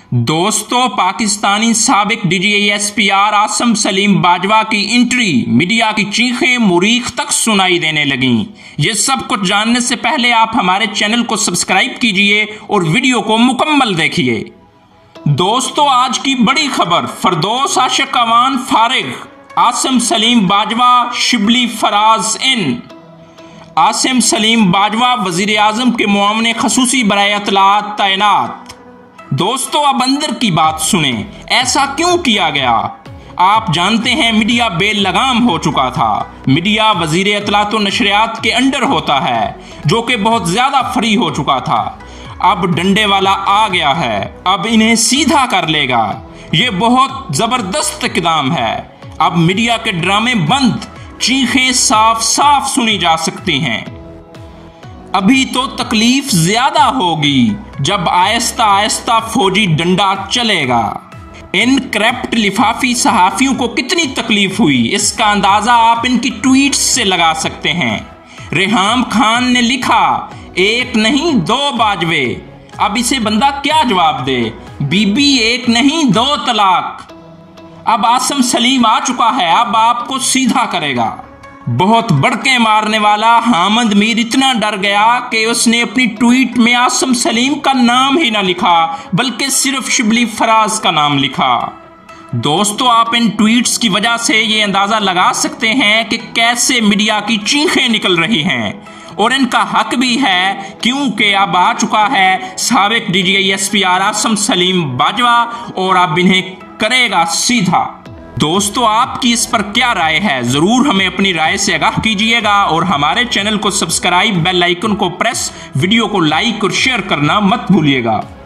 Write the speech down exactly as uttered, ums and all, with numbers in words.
दोस्तों, पाकिस्तानी साबिक डीजीएसपीआर आसिम सलीम बाजवा की एंट्री, मीडिया की चीखें मुरीख तक सुनाई देने लगीं। ये सब कुछ जानने से पहले आप हमारे चैनल को सब्सक्राइब कीजिए और वीडियो को मुकम्मल देखिए। दोस्तों, आज की बड़ी खबर, फरदौस आशिक अवान फारिग, आसिम सलीम बाजवा शिबली फराज इन। आसिम सलीम बाजवा वजीर आजम के मुआवने खसूसी बराए इत्तलात तैनात। दोस्तों, अब अंदर की बात सुने, ऐसा क्यों किया गया? आप जानते हैं मीडिया बेल लगाम हो चुका था। मीडिया वजीर इत्तलात व नशरियात के अंडर होता है, जो कि बहुत ज्यादा फ्री हो चुका था। अब डंडे वाला आ गया है, अब इन्हें सीधा कर लेगा। ये बहुत जबरदस्त इक़दाम है। अब मीडिया के ड्रामे बंद, चीखें साफ साफ सुनी जा सकती हैं। अभी तो तकलीफ ज्यादा होगी जब आहिस्ता आहिस्ता फौजी डंडा चलेगा। इन करप्ट लिफाफी सहाफियों को कितनी तकलीफ हुई, इसका अंदाजा आप इनकी ट्वीट्स से लगा सकते हैं। रेहाम खान ने लिखा, एक नहीं दो बाजवे। अब इसे बंदा क्या जवाब दे? बीबी एक नहीं दो तलाक। अब आसिम सलीम आ चुका है, अब आपको सीधा करेगा। बहुत बड़के मारने वाला हामिद मीर इतना डर गया कि उसने अपनी ट्वीट में आसिम सलीम का नाम ही ना लिखा, बल्कि सिर्फ शिबली फराज का नाम लिखा। दोस्तों, आप इन ट्वीट्स की वजह से ये अंदाजा लगा सकते हैं कि कैसे मीडिया की चीखें निकल रही हैं, और इनका हक भी है, क्योंकि अब आ चुका है साबिक डीजीएसपीआर आसिम सलीम बाजवा और अब इन्हें करेगा सीधा। दोस्तों, आपकी इस पर क्या राय है? जरूर हमें अपनी राय से आगाह कीजिएगा और हमारे चैनल को सब्सक्राइब, बेल आइकन को प्रेस, वीडियो को लाइक और शेयर करना मत भूलिएगा।